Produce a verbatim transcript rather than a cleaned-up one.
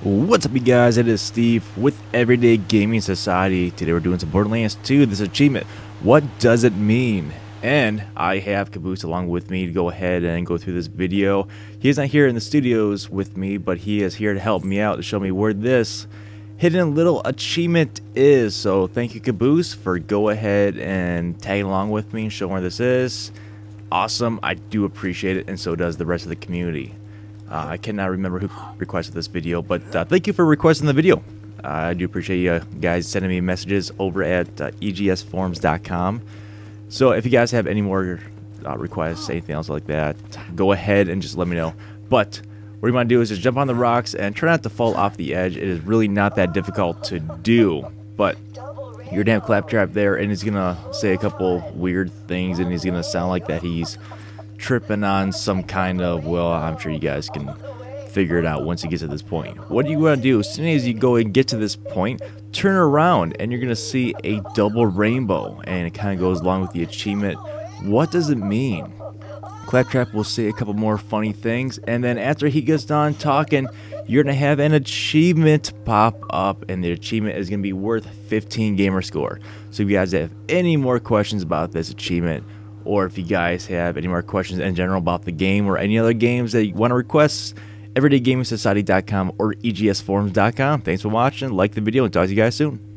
What's up, you guys? It is Steve with Everyday Gaming Society. Today we're doing some Borderlands two, this achievement. What does it mean? And I have Caboose along with me to go ahead and go through this video. He is not here in the studios with me, but he is here to help me out, to show me where this hidden little achievement is. So thank you, Caboose, for go ahead and tagging along with me and showing where this is. Awesome. I do appreciate it, and so does the rest of the community. Uh, I cannot remember who requested this video, but uh, thank you for requesting the video. Uh, I do appreciate you guys sending me messages over at uh, E G S forums dot com. So if you guys have any more uh, requests, anything else like that, go ahead and just let me know. But what you want to do is just jump on the rocks and try not to fall off the edge. It is really not that difficult to do. But your damn Claptrap there, and he's going to say a couple weird things, and he's going to sound like that he's tripping on some kind of, well, I'm sure you guys can figure it out once you get to this point. What you want to do, as soon as you go and get to this point, turn around and you're going to see a double rainbow, and it kind of goes along with the achievement. What does it mean? Claptrap will say a couple more funny things, and then after he gets done talking, you're going to have an achievement pop up, and the achievement is going to be worth fifteen gamer score. So if you guys have any more questions about this achievement, or if you guys have any more questions in general about the game or any other games that you want to request, everyday gaming society dot com or E G S forums dot com. Thanks for watching. Like the video, and talk to you guys soon.